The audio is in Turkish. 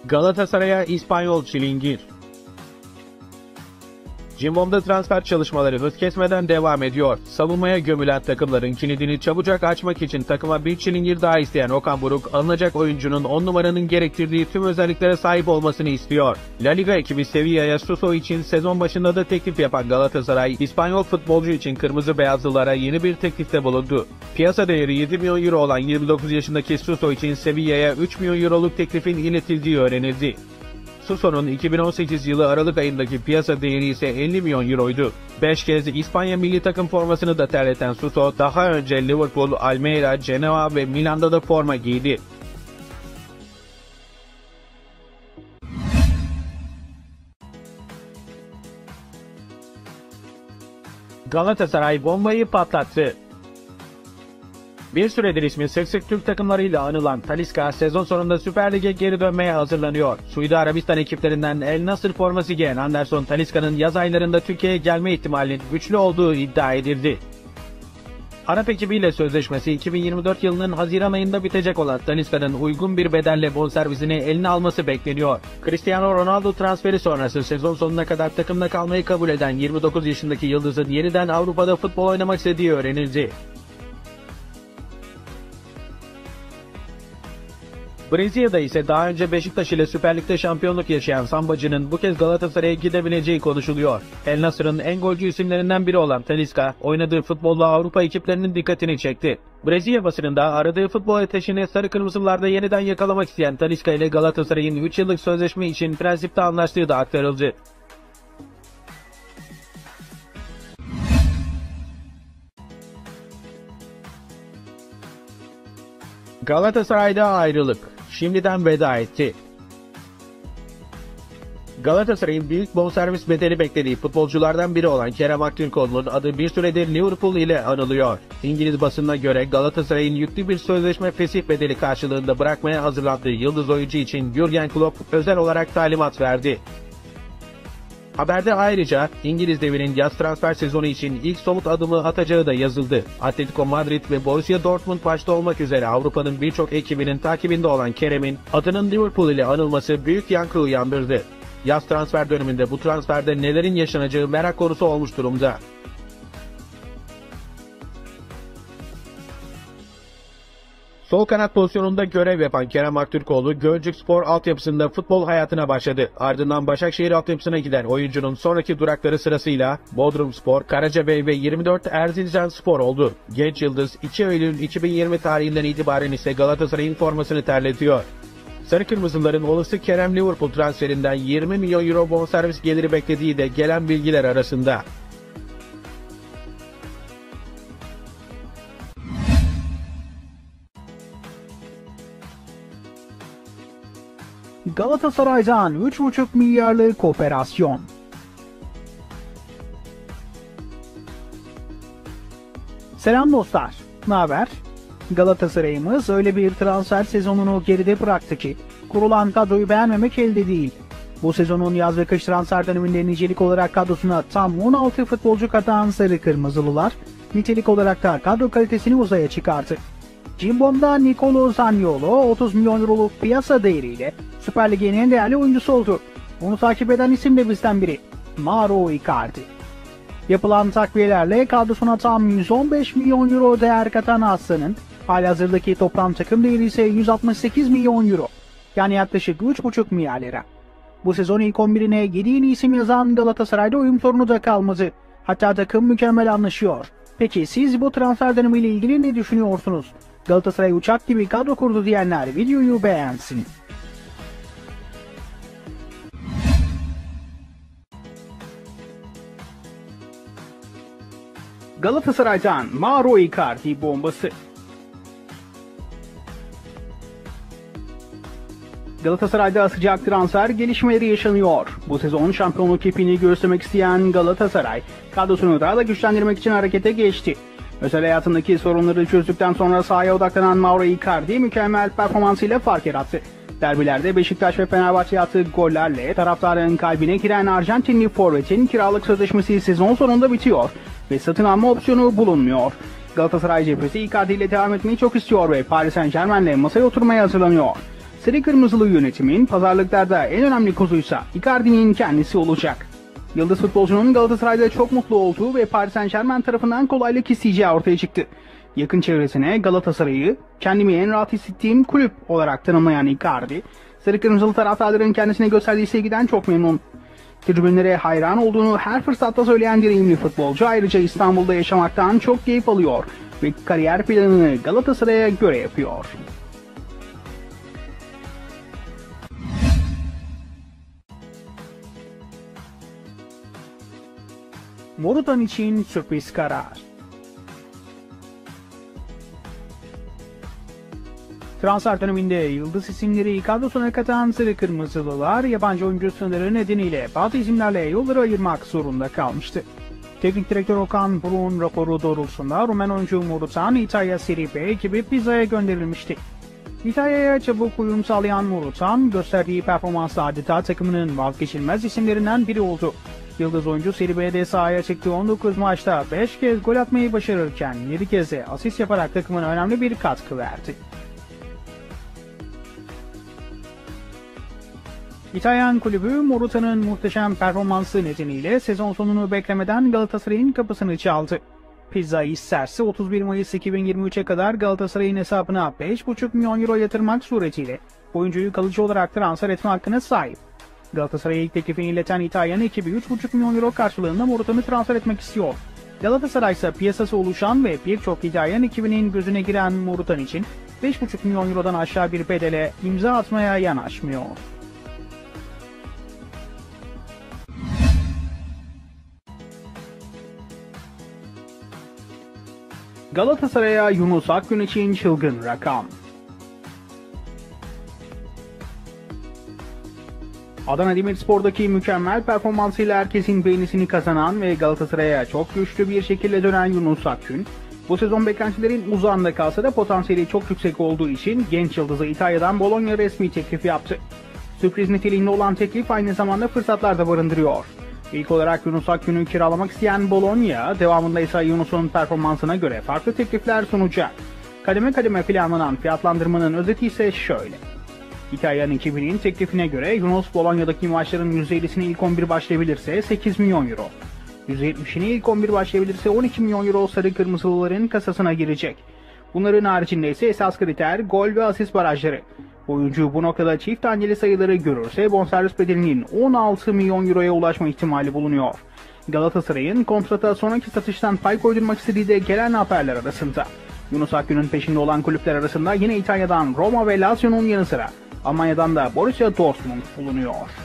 Galatasaray'a İspanyol çilingir. Cimbom'da transfer çalışmaları hız kesmeden devam ediyor. Savunmaya gömülen takımların kilidini çabucak açmak için takıma bir çilingir daha isteyen Okan Buruk, alınacak oyuncunun 10 numaranın gerektirdiği tüm özelliklere sahip olmasını istiyor. La Liga ekibi Sevilla'ya Suso için sezon başında da teklif yapan Galatasaray, İspanyol futbolcu için kırmızı beyazlılara yeni bir teklifte bulundu. Piyasa değeri 7 milyon euro olan 29 yaşındaki Suso için Sevilla'ya 3 milyon euroluk teklifin iletildiği öğrenildi. Suso'nun 2018 yılı Aralık ayındaki piyasa değeri ise 50 milyon euroydu. 5 kez İspanya milli takım formasını da terleten Suso, daha önce Liverpool, Almeida, Genoa ve Milan'da da forma giydi. Galatasaray bombayı patlattı. Bir süredir ismi sık sık Türk takımlarıyla anılan Talisca sezon sonunda Süper Lig'e geri dönmeye hazırlanıyor. Suudi Arabistan ekiplerinden El Nasır forması giyen Anderson Talisca'nın yaz aylarında Türkiye'ye gelme ihtimalinin güçlü olduğu iddia edildi. Arap ekibiyle sözleşmesi 2024 yılının Haziran ayında bitecek olan Talisca'nın uygun bir bedelle bonservisini eline alması bekleniyor. Cristiano Ronaldo transferi sonrası sezon sonuna kadar takımda kalmayı kabul eden 29 yaşındaki yıldızın yeniden Avrupa'da futbol oynamak istediği öğrenildi. Brezilya'da ise daha önce Beşiktaş ile Süper Lig'de şampiyonluk yaşayan Sambacı'nın bu kez Galatasaray'a gidebileceği konuşuluyor. El Nasır'ın en golcü isimlerinden biri olan Talisca, oynadığı futbolla Avrupa ekiplerinin dikkatini çekti. Brezilya basınında aradığı futbol ateşini sarı kırmızılarda yeniden yakalamak isteyen Talisca ile Galatasaray'ın 3 yıllık sözleşme için prensipte anlaştığı da aktarıldı. Galatasaray'da ayrılık. Şimdiden veda etti. Galatasaray'ın büyük bonservis bedeli beklediği futbolculardan biri olan Kerem Aktürkoğlu'nun adı bir süredir Liverpool ile anılıyor. İngiliz basınına göre Galatasaray'ın yüklü bir sözleşme fesih bedeli karşılığında bırakmaya hazırlandığı yıldız oyuncu için Jürgen Klopp özel olarak talimat verdi. Haberde ayrıca İngiliz devinin yaz transfer sezonu için ilk somut adımı atacağı da yazıldı. Atletico Madrid ve Borussia Dortmund başta olmak üzere Avrupa'nın birçok ekibinin takibinde olan Kerem'in adının Liverpool ile anılması büyük yankı uyandırdı. Yaz transfer döneminde bu transferde nelerin yaşanacağı merak konusu olmuş durumda. Sol kanat pozisyonunda görev yapan Kerem Aktürkoğlu, Gölcükspor altyapısında futbol hayatına başladı. Ardından Başakşehir altyapısına giden oyuncunun sonraki durakları sırasıyla Bodrumspor, Karacabey ve 24 Erzincanspor oldu. Genç yıldız 2 Eylül 2020 tarihinden itibaren ise Galatasaray'ın formasını terletiyor. Sarı Kırmızıların olası Kerem Liverpool transferinden 20 milyon euro bonservis geliri beklediği de gelen bilgiler arasında. Galatasaray'dan 3,5 milyarlık operasyon. Selam dostlar, ne haber? Galatasaray'ımız öyle bir transfer sezonunu geride bıraktı ki kurulan kadroyu beğenmemek elde değil. Bu sezonun yaz ve kış transfer döneminde nicelik olarak kadrosuna tam 16 futbolcu katan Sarı Kırmızılılar, nitelik olarak da kadro kalitesini uzaya çıkarttı. Cimbom'da Nicolo Zaniolo 30 milyon euroluk piyasa değeriyle Süper Lig'in en değerli oyuncusu oldu. Onu takip eden isim de bizden biri, Mauro Icardi. Yapılan takviyelerle kadrosuna tam 115 milyon euro değer katan Aslan'ın halihazırdaki toplam takım değeri ise 168 milyon euro. Yani yaklaşık 3,5 milyar lira. Bu sezon ilk 11'ine 7 yeni isim yazan Galatasaray'da uyum sorunu da kalmadı. Hatta takım mükemmel anlaşıyor. Peki siz bu transfer dönemiyle ilgili ne düşünüyorsunuz? Galatasaray uçak gibi kadro kurdu diyenler videoyu beğensin. Galatasaray'dan Mauro Icardi bombası. Galatasaray'da sıcak transfer gelişmeleri yaşanıyor. Bu sezon şampiyonluk ipini göğüslemek isteyen Galatasaray, kadrosunu daha da güçlendirmek için harekete geçti. Özel hayatındaki sorunları çözdükten sonra sahaya odaklanan Mauro Icardi mükemmel performansıyla fark yarattı. Derbilerde Beşiktaş ve Fenerbahçe attığı gollerle taraftarın kalbine giren Arjantinli forvetin kiralık sözleşmesi sezon sonunda bitiyor ve satın alma opsiyonu bulunmuyor. Galatasaray cephesi Icardi ile devam etmeyi çok istiyor ve Paris Saint-Germain'le masaya oturmaya hazırlanıyor. Sarı Kırmızılı yönetimin pazarlıklarda en önemli kozuysa Icardi'nin kendisi olacak. Yıldız futbolcunun Galatasaray'da çok mutlu olduğu ve Paris Saint-Germain tarafından kolaylık isteyeceği ortaya çıktı. Yakın çevresine Galatasaray'ı kendimi en rahat hissettiğim kulüp olarak tanımlayan Icardi, Sarı Kırmızılı taraftarların kendisine gösterdiği sevgiden çok memnun. Tribünlere hayran olduğunu her fırsatta söyleyen deneyimli futbolcu ayrıca İstanbul'da yaşamaktan çok keyif alıyor ve kariyer planını Galatasaray'a göre yapıyor. Morutan için sürpriz karar. Transfer döneminde yıldız isimleri kadrosuna katan Sarı Kırmızılılar yabancı oyuncu sınırı nedeniyle bazı isimlerle yolları ayırmak zorunda kalmıştı. Teknik direktör Okan Buruk'un raporu doğrultusunda Rumen oyuncu Morutan İtalya Serie B ekibi Pisa'ya gönderilmişti. İtalya'ya çabuk uyum sağlayan Morutan gösterdiği performansla adeta takımının vazgeçilmez isimlerinden biri oldu. Yıldız oyuncu Serie B'de sahaya çıktığı 19 maçta 5 kez gol atmayı başarırken 7 kez de asist yaparak takımına önemli bir katkı verdi. İtalyan kulübü Moruta'nın muhteşem performansı nedeniyle sezon sonunu beklemeden Galatasaray'ın kapısını çaldı. Pisa isterse 31 Mayıs 2023'e kadar Galatasaray'ın hesabına 5,5 milyon euro yatırmak suretiyle oyuncuyu kalıcı olarak transfer etme hakkına sahip. Galatasaray'a ilk teklifini ileten İtalyan ekibi 3,5 milyon euro karşılığında Moruta'nı transfer etmek istiyor. Galatasaray ise piyasası oluşan ve birçok İtalyan ekibinin gözüne giren Morutan için 5,5 milyon eurodan aşağı bir bedele imza atmaya yanaşmıyor. Galatasaray'a Yunus Akgün için çılgın rakam. Adana Demirspor'daki mükemmel performansıyla herkesin beğenisini kazanan ve Galatasaray'a çok güçlü bir şekilde dönen Yunus Akgün, bu sezon beklentilerin uzağında kalsa da potansiyeli çok yüksek olduğu için genç yıldızı İtalya'dan Bologna resmi teklif yaptı. Sürpriz niteliğinde olan teklif aynı zamanda fırsatlar da barındırıyor. İlk olarak Yunus Akgün'ü kiralamak isteyen Bologna, devamında ise Yunus'un performansına göre farklı teklifler sunacak. Kademe kademe planlanan fiyatlandırmanın özeti ise şöyle. İtalyan ekibinin teklifine göre Yunus Bologna'daki maçların %50'sine ilk 11 başlayabilirse 8 milyon euro. %70'ine ilk 11 başlayabilirse 12 milyon euro Sarı Kırmızılıların kasasına girecek. Bunların haricinde ise esas kriter gol ve asist barajları. Oyuncu bu noktada çift taneli sayıları görürse bonservis bedelinin 16 milyon euroya ulaşma ihtimali bulunuyor. Galatasaray'ın kontrata sonraki satıştan pay koydurmak istediği de gelen haberler arasında. Yunus Akgün'ün peşinde olan kulüpler arasında yine İtalya'dan Roma ve Lazio'nun yanı sıra Almanya'dan da Borussia Dortmund bulunuyor.